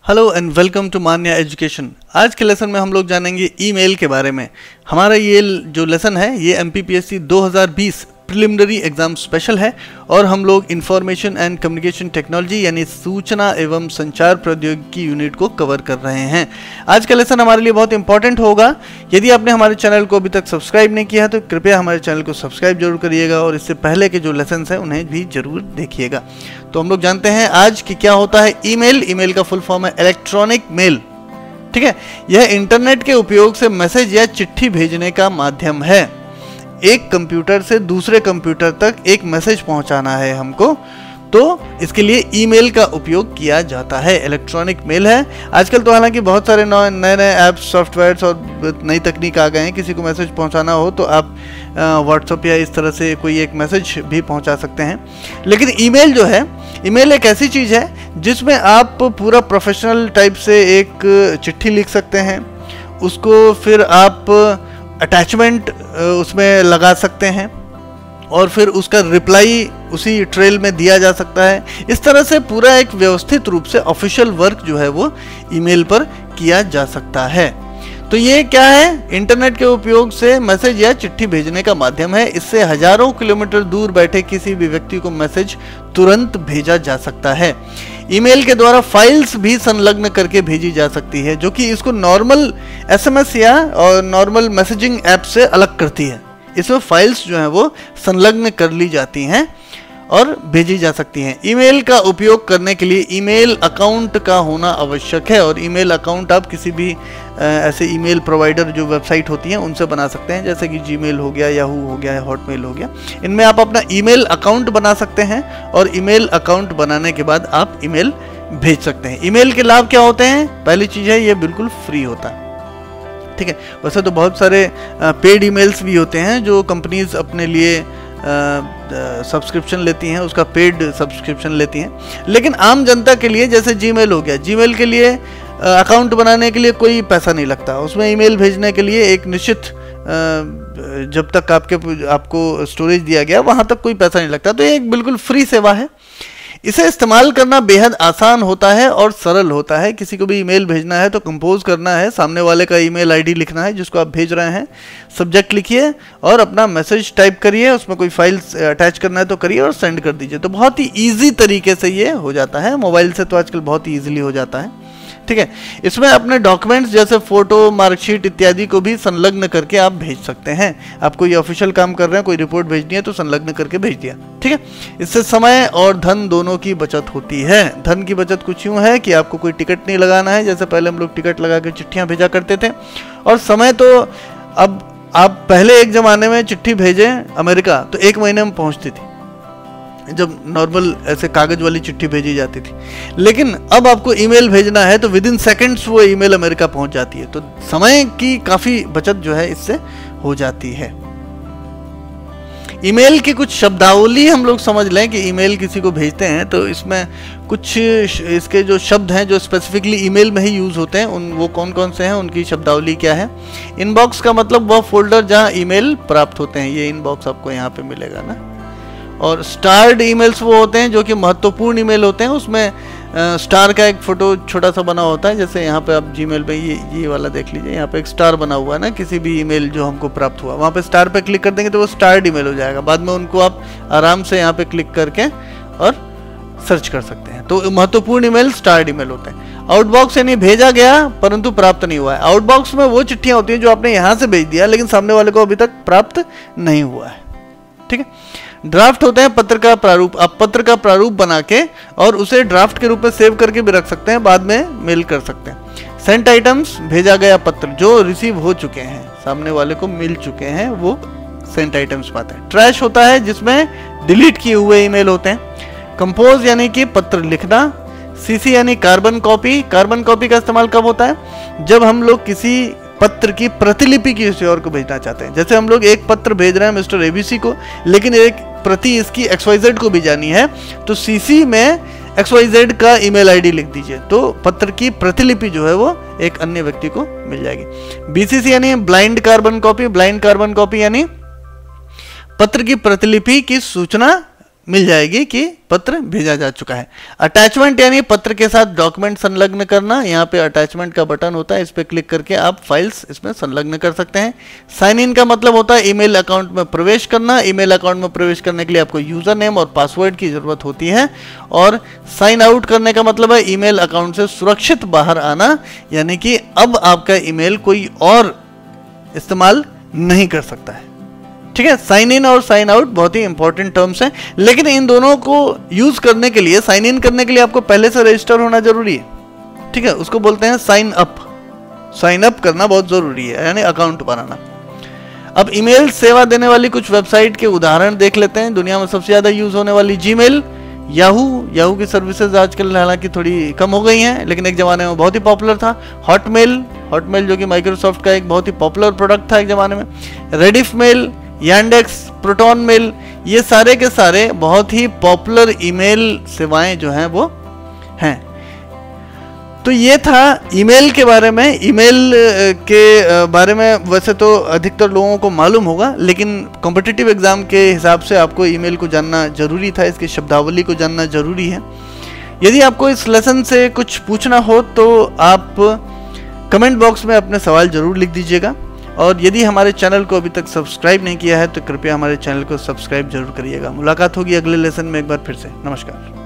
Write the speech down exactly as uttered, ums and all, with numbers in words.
Hello and welcome to Manya education. आज के lesson में हम लोग जानेंगे ईमेल के बारे में। हमारा ये जो लेसन है ये M P P S C दो हज़ार बीस प्रिलिमिनरी एग्जाम स्पेशल है और हम लोग इंफॉर्मेशन एंड कम्युनिकेशन टेक्नोलॉजी यानी सूचना एवं संचार प्रौद्योगिकी यूनिट को कवर कर रहे हैं। आज का लेसन हमारे लिए बहुत इंपॉर्टेंट होगा। यदि आपने हमारे चैनल को अभी तक सब्सक्राइब नहीं किया है तो कृपया हमारे चैनल को सब्सक्राइब जरूर करिएगा और इससे पहले के जो लेसन हैं उन्हें भी जरूर देखिएगा। तो हम लोग जानते हैं आज कि क्या होता है ईमेल। ईमेल का फुल फॉर्म है इलेक्ट्रॉनिक मेल। ठीक है, यह इंटरनेट के उपयोग से मैसेज या चिट्ठी भेजने का माध्यम है। एक कंप्यूटर से दूसरे कंप्यूटर तक एक मैसेज पहुंचाना है हमको, तो इसके लिए ईमेल का उपयोग किया जाता है। इलेक्ट्रॉनिक मेल है। आजकल तो हालांकि बहुत सारे नए नए ऐप्स, सॉफ्टवेयर्स और नई तकनीक आ गए हैं। किसी को मैसेज पहुंचाना हो तो आप व्हाट्सएप या इस तरह से कोई एक मैसेज भी पहुंचा सकते हैं। लेकिन ईमेल जो है, ईमेल एक ऐसी चीज़ है जिसमें आप पूरा प्रोफेशनल टाइप से एक चिट्ठी लिख सकते हैं, उसको फिर आप अटैचमेंट उसमें लगा सकते हैं और फिर उसका रिप्लाई उसी ट्रेल में दिया जा सकता है। इस तरह से पूरा एक व्यवस्थित रूप से ऑफिशियल वर्क जो है वो ईमेल पर किया जा सकता है। तो ये क्या है? इंटरनेट के उपयोग से मैसेज या चिट्ठी भेजने का माध्यम है। इससे हजारों किलोमीटर दूर बैठे किसी भी व्यक्ति को मैसेज तुरंत भेजा जा सकता है। ईमेल के द्वारा फाइल्स भी संलग्न करके भेजी जा सकती है, जो कि इसको नॉर्मल एस एम एस या और नॉर्मल मैसेजिंग ऐप से अलग करती है। इसमें फाइल्स जो हैं वो संलग्न कर ली जाती हैं और भेजी जा सकती हैं। ईमेल का उपयोग करने के लिए ईमेल अकाउंट का होना आवश्यक है और ईमेल अकाउंट आप किसी भी ऐसे ईमेल प्रोवाइडर जो वेबसाइट होती हैं उनसे बना सकते हैं, जैसे कि जीमेल हो गया, याहू हो गया, हॉटमेल हो गया। इनमें आप अपना ईमेल अकाउंट बना सकते हैं और ईमेल अकाउंट बनाने के बाद आप ईमेल भेज सकते हैं। ईमेल के लाभ क्या होते हैं? पहली चीज़ है ये बिल्कुल फ्री होता है। ठीक है, वैसे तो बहुत सारे पेड ईमेल्स भी होते हैं जो कंपनीज अपने लिए सब्सक्रिप्शन लेती हैं, उसका पेड सब्सक्रिप्शन लेती हैं। लेकिन आम जनता के लिए जैसे जीमेल हो गया, जीमेल के लिए अकाउंट बनाने के लिए कोई पैसा नहीं लगता। उसमें ईमेल भेजने के लिए एक निश्चित जब तक आपके आपको स्टोरेज दिया गया वहाँ तक कोई पैसा नहीं लगता। तो ये एक बिल्कुल फ्री सेवा है। इसे इस्तेमाल करना बेहद आसान होता है और सरल होता है। किसी को भी ईमेल भेजना है तो कंपोज करना है, सामने वाले का ईमेल आईडी लिखना है जिसको आप भेज रहे हैं, सब्जेक्ट लिखिए और अपना मैसेज टाइप करिए, उसमें कोई फाइल्स अटैच करना है तो करिए और सेंड कर दीजिए। तो बहुत ही ईजी तरीके से ये हो जाता है। मोबाइल से तो आजकल बहुत ही ईजिली हो जाता है। ठीक है, इसमें अपने डॉक्यूमेंट्स जैसे फोटो, मार्कशीट इत्यादि को भी संलग्न करके आप भेज सकते हैं। आप कोई ऑफिशियल काम कर रहे हैं, कोई रिपोर्ट भेजनी है तो संलग्न करके भेज दिया। ठीक है, इससे समय और धन दोनों की बचत होती है। धन की बचत कुछ यूँ है कि आपको कोई टिकट नहीं लगाना है, जैसे पहले हम लोग टिकट लगा के चिट्ठियाँ भेजा करते थे। और समय तो अब आप पहले एक ज़माने में चिट्ठी भेजें अमेरिका तो एक महीने में पहुँचती थी, जब नॉर्मल ऐसे कागज वाली चिट्ठी भेजी जाती थी। लेकिन अब आपको ईमेल भेजना है तो विद इन सेकेंड्स वो ईमेल अमेरिका पहुंच जाती है। तो समय की काफ़ी बचत जो है इससे हो जाती है। ईमेल की कुछ शब्दावली हम लोग समझ लें कि ईमेल किसी को भेजते हैं तो इसमें कुछ इसके जो शब्द हैं जो स्पेसिफिकली ईमेल में ही यूज़ होते हैं, उन वो कौन कौन से हैं, उनकी शब्दावली क्या है। इनबॉक्स का मतलब वह फोल्डर जहाँ ईमेल प्राप्त होते हैं, ये इनबॉक्स आपको यहाँ पे मिलेगा ना। और स्टार्ड ईमेल्स वो होते हैं जो कि महत्वपूर्ण ईमेल होते हैं। उसमें आ, स्टार का एक फोटो छोटा सा बना होता है, जैसे यहाँ पे आप जीमेल पे ये ये वाला देख लीजिए, यहाँ पे एक स्टार बना हुआ है ना। किसी भी ईमेल जो हमको प्राप्त हुआ वहाँ पे स्टार पे क्लिक कर देंगे तो वो स्टार्ड ईमेल हो जाएगा। बाद में उनको आप आराम से यहाँ पे क्लिक करके और सर्च कर सकते हैं। तो महत्वपूर्ण ईमेल स्टार्ड ईमेल होते हैं। आउटबॉक्स यानी भेजा गया परंतु प्राप्त नहीं हुआ है। आउटबॉक्स में वो चिट्ठियाँ होती हैं जो आपने यहाँ से भेज दिया लेकिन सामने वाले को अभी तक प्राप्त नहीं हुआ है। ठीक है, ड्राफ्ट होते हैं पत्र का प्रारूप। आप पत्र का प्रारूप बना के और उसे ड्राफ्ट के रूप में सेव करके भी रख सकते हैं, बाद में मेल कर सकते हैं। सेंट आइटम्स भेजा गया पत्र जो रिसीव हो चुके हैं, सामने वाले को मिल चुके हैं, वो सेंट आइटम्स पाते हैं। ट्रैश होता है जिसमें डिलीट किए हुए ईमेल होते हैं। कंपोज यानी कि पत्र लिखना। सीसी यानी कार्बन कॉपी। कार्बन कॉपी का इस्तेमाल कब होता है? जब हम लोग किसी पत्र की प्रतिलिपि किसी और को भेजना चाहते हैं। जैसे हम लोग एक पत्र भेज रहे हैं मिस्टर एबीसी को, लेकिन एक प्रति इसकी एक्स वाई जेड को भी जानी है, तो सीसी में एक्स वाई जेड का ईमेल आईडी लिख दीजिए, तो पत्र की प्रतिलिपि जो है वो एक अन्य व्यक्ति को मिल जाएगी। बीसीसी यानी blind carbon copy. Blind carbon copy यानी पत्र की प्रतिलिपि की सूचना मिल जाएगी कि पत्र भेजा जा चुका है। अटैचमेंट यानी पत्र के साथ डॉक्यूमेंट संलग्न करना। यहाँ पे अटैचमेंट का बटन होता है, इस पर क्लिक करके आप फाइल्स इसमें संलग्न कर सकते हैं। साइन इन का मतलब होता है ईमेल अकाउंट में प्रवेश करना। ईमेल अकाउंट में प्रवेश करने के लिए आपको यूजर नेम और पासवर्ड की जरूरत होती है। और साइन आउट करने का मतलब है ईमेल अकाउंट से सुरक्षित बाहर आना, यानी कि अब आपका ईमेल कोई और इस्तेमाल नहीं कर सकता है। ठीक है, साइन इन और साइन आउट बहुत ही इंपॉर्टेंट टर्म्स हैं, लेकिन इन दोनों को यूज करने के लिए, साइन इन करने के लिए आपको पहले से रजिस्टर होना जरूरी है। ठीक है, उसको बोलते हैं साइन अप। साइन अप करना बहुत जरूरी है, यानी अकाउंट बनाना। अब ईमेल सेवा देने वाली कुछ वेबसाइट के उदाहरण देख लेते हैं। दुनिया में सबसे ज्यादा यूज होने वाली जीमेल, याहू। याहू की सर्विसेज आजकल हालांकि थोड़ी कम हो गई हैं, लेकिन एक जमाने में बहुत ही पॉपुलर था। हॉटमेल, हॉटमेल जो कि माइक्रोसॉफ्ट का एक बहुत ही पॉपुलर प्रोडक्ट था एक जमाने में। Rediff mail, Yandex, Proton mail, ये सारे के सारे बहुत ही पॉपुलर ईमेल सेवाएं जो हैं वो हैं। तो ये था ईमेल के बारे में। ईमेल के बारे में वैसे तो अधिकतर लोगों को मालूम होगा, लेकिन कॉम्पिटिटिव एग्जाम के हिसाब से आपको ईमेल को जानना जरूरी था, इसकी शब्दावली को जानना जरूरी है। यदि आपको इस लेसन से कुछ पूछना हो तो आप कमेंट बॉक्स में अपने सवाल जरूर लिख दीजिएगा। और यदि हमारे चैनल को अभी तक सब्सक्राइब नहीं किया है तो कृपया हमारे चैनल को सब्सक्राइब जरूर करिएगा। मुलाकात होगी अगले लेसन में एक बार फिर से। नमस्कार।